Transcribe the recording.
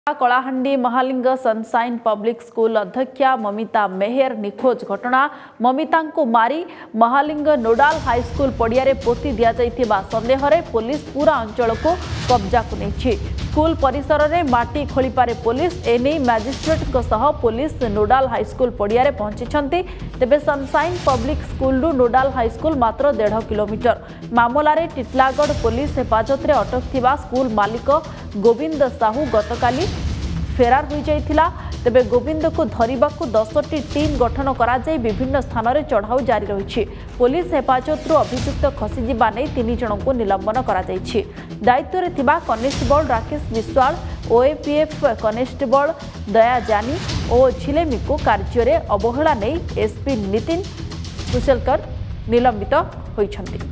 Kalahandi Mahaling Sunshine Public School अध्यक्षा ममिता मेहर निखोज घटना। ममिता को मारी महालिंग नोडाल हाईस्कूल पड़िया रे पोती दिया जाइथिबा संदेह रे पुलिस पूरा अंचल को कब्जा को नहीं। स्कूल परिसर रे माटी खोलिपारे पुलिस एने मैजिस्ट्रेट सह पुलिस नोडाल हाईस्कूल पड़िया रे पहुंची। तेबे सनसाइन पब्लिक स्कूल रु नोडाल हाईस्कूल मात्र 1.5 किलोमीटर। मामला रे टिटलागढ़ पुलिस हेफाजत रे अटक थिबा स्कूल मालिक गोविंद साहू गतकाली फेरार हो जाइथिला। तेबे गोविंद को धरिबा को 10टी टीम गठन करा जाय विभिन्न स्थान रे चढ़ाऊ जारी रही। पुलिस हेफाजत रु अभियुक्त खसी जिबा नै 3 जन को निलंबन करा जायछि। दायित्व रे थिबा constable Rakesh Biswal, OAPF constable Daya Jani और झिलेमी को कार्य रे अवहेला नै एसपी नितिन कुशलकर निलंबित होइछन्ति।